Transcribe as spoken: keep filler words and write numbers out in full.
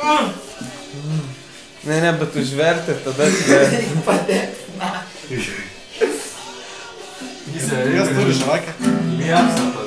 Nē, nē, bet užverti, tada atverti. Padēk, nā. Kas tur ir žvaka? Jāapstāpā.